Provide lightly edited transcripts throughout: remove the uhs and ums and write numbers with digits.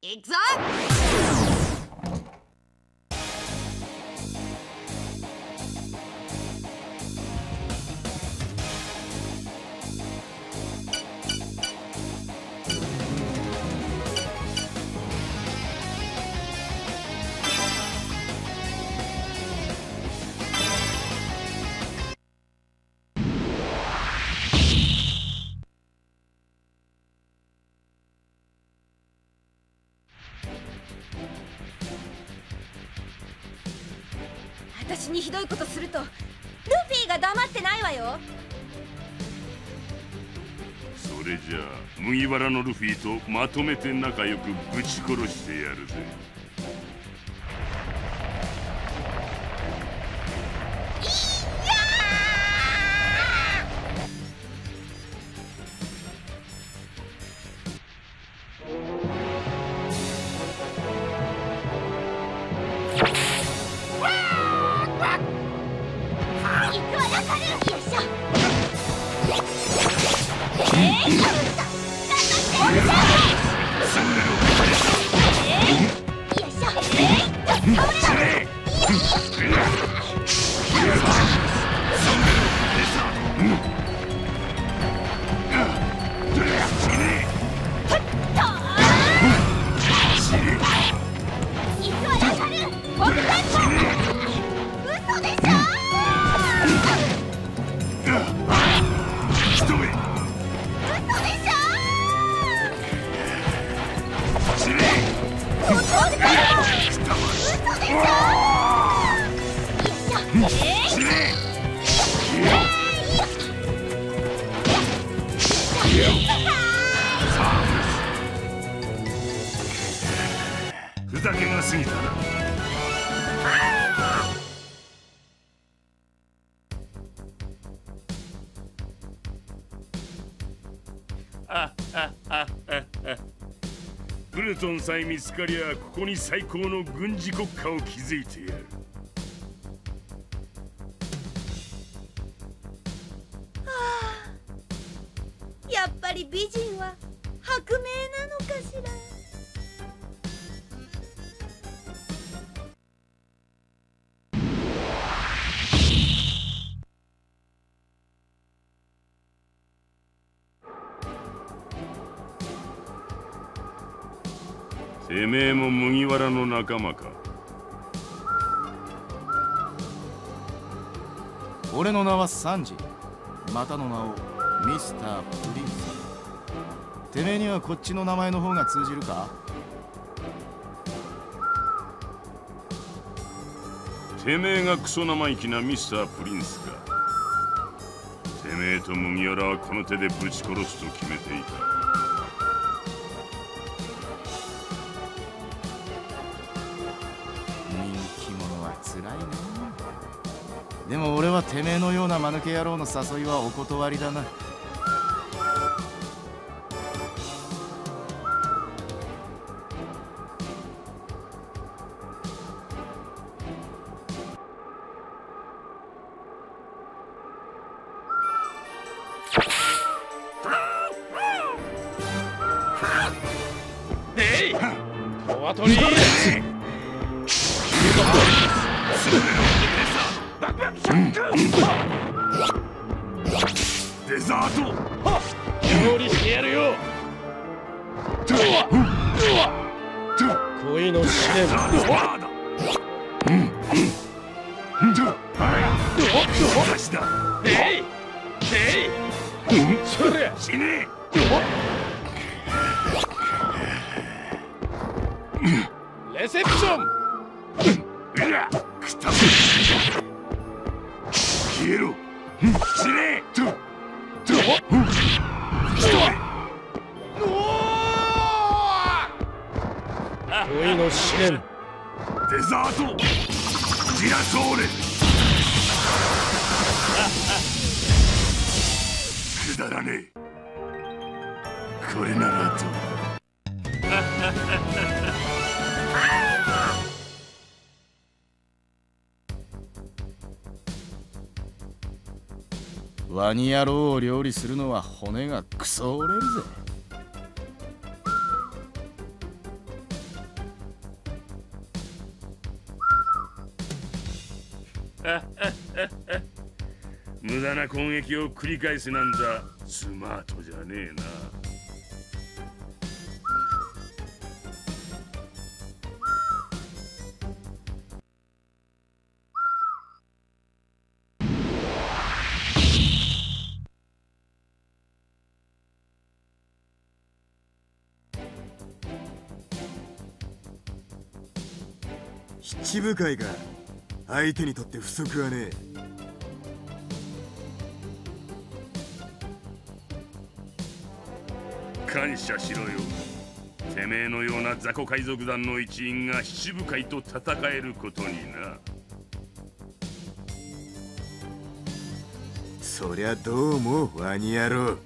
行くぞ。私にひどいことするとルフィが黙ってないわよ。 それじゃあ麦わらのルフィとまとめて仲良くぶち殺してやるぜ。ふざけが過ぎたな。プルトンさえ見つかりゃここに最高の軍事国家を築いてやる。 やっぱり美人は薄命なのかしら。 てめえも麦わらの仲間か。 俺の名はサンジ、またの名をミスタープリンス。てめえにはこっちの名前の方が通じるか？ てめえがクソ生意気なミスタープリンスか。てめえと麦わらはこの手でぶち殺すと決めていた。 辛いね。でも俺はてめえのような間抜け野郎の誘いはお断りだな。 えい、お後にデザート料理してやるよ。恋の試練。えいそりゃ死ねえ。レセプション。 消えろ。死ね恋の試練。 デザートジラソーレ。くだらねえ。これならどうワニ野郎を料理するのは骨がクソ折れるぜ。 無駄な攻撃を繰り返すなんざスマートじゃねえな。 七部会が相手にとって不足はねえ。感謝しろよ。てめえのような雑魚海賊団の一員が七部会と戦えることにな。 そりゃどうもワニ野郎。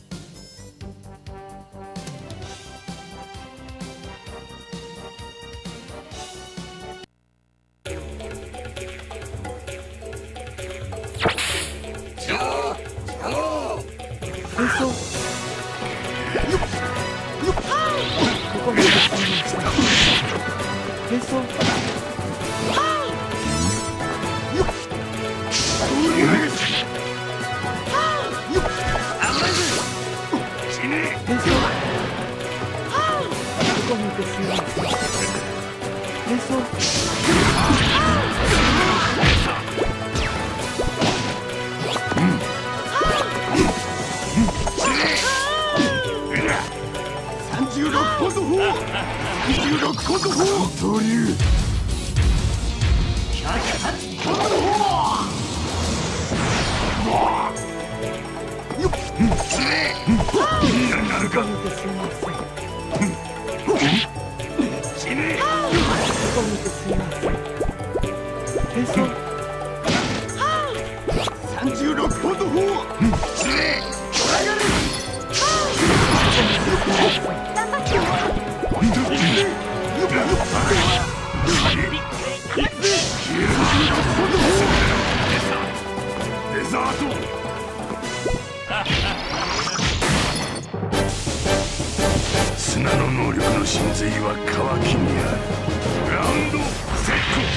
砂の能力の真髄は乾きにある。グラウンドセ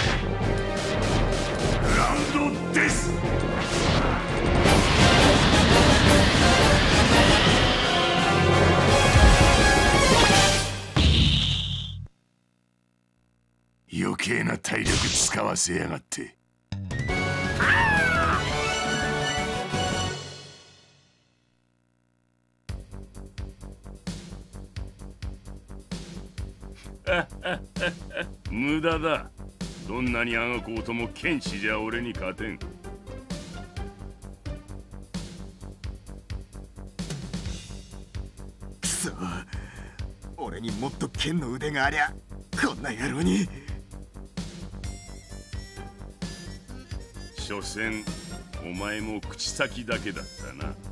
ット。グラウンドです。余計な体力使わせやがって。無駄だ。どんなにあがこうとも剣士じゃ俺に勝てん。くそ、俺にもっと剣の腕がありゃこんな野郎に。 所詮お前も口先だけだったな。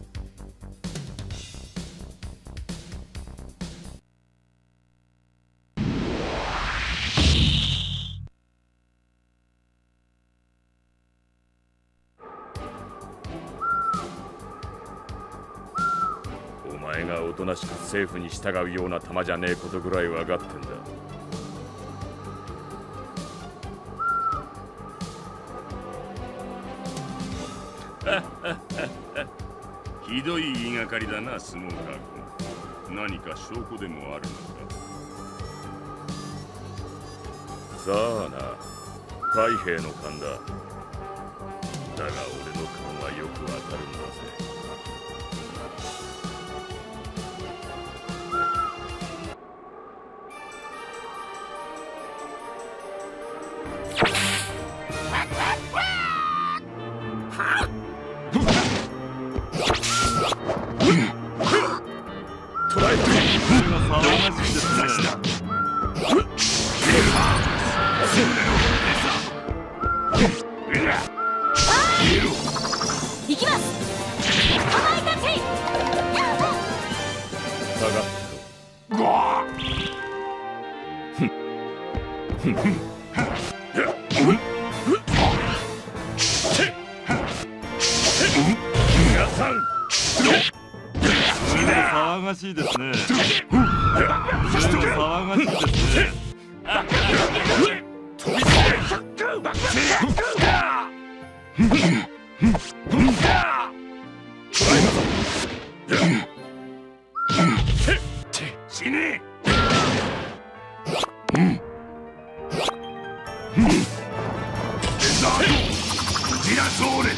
お前がおとなしく政府に従うような玉じゃねえことぐらい分かってんだ。ひどい言いがかりだな、スモーカー君。何か証拠でもあるのか。さあな、海兵の勘だ。だが俺の勘はよくわかるんだぜ。騒がしいですね。騒がしいですね。 死ねジラソーレ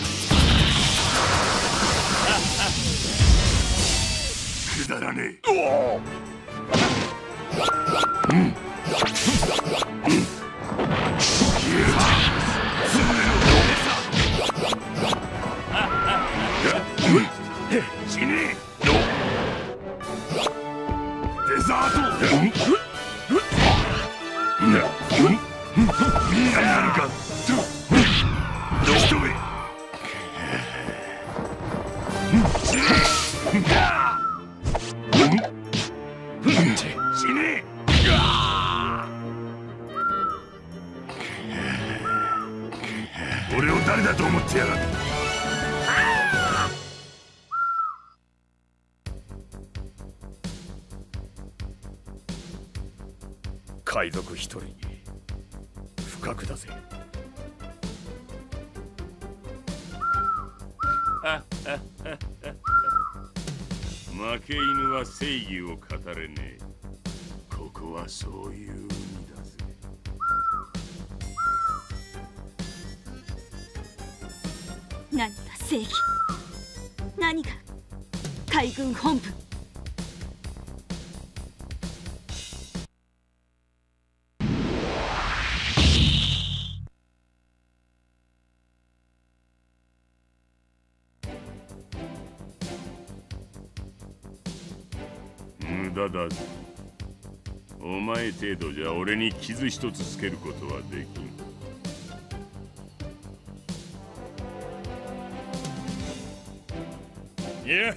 くだらねえ死ねデザートみんなになるか一目死ね俺を誰だと思ってやがる。 海賊一人に不覚だぜ。 負け犬は正義を語れねえ。ここはそういう海だぜ。 何が正義、何が海軍本部。 無駄だぜ。お前程度じゃ俺に傷一つつけることはできん。 いや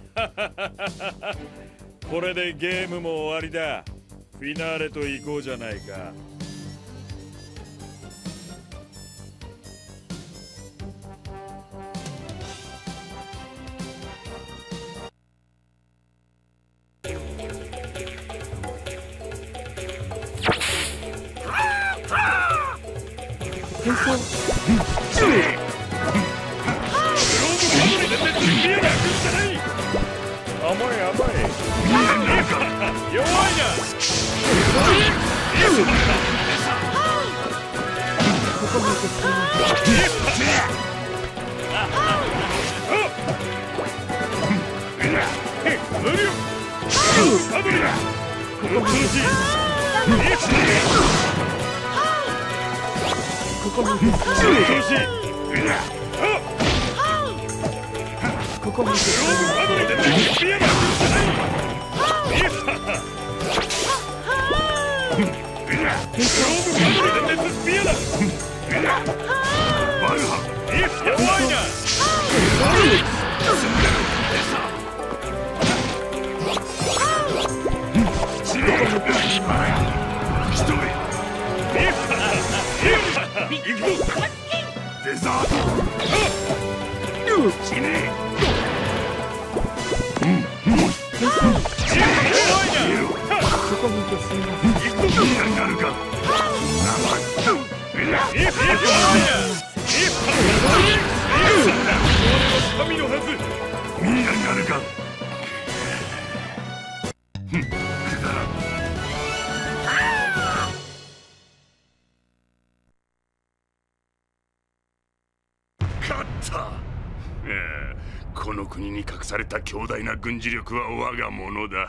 これでゲームも終わりだ。フィナーレと行こうじゃないか。 この国に隠された強大な軍事力は我が物だ。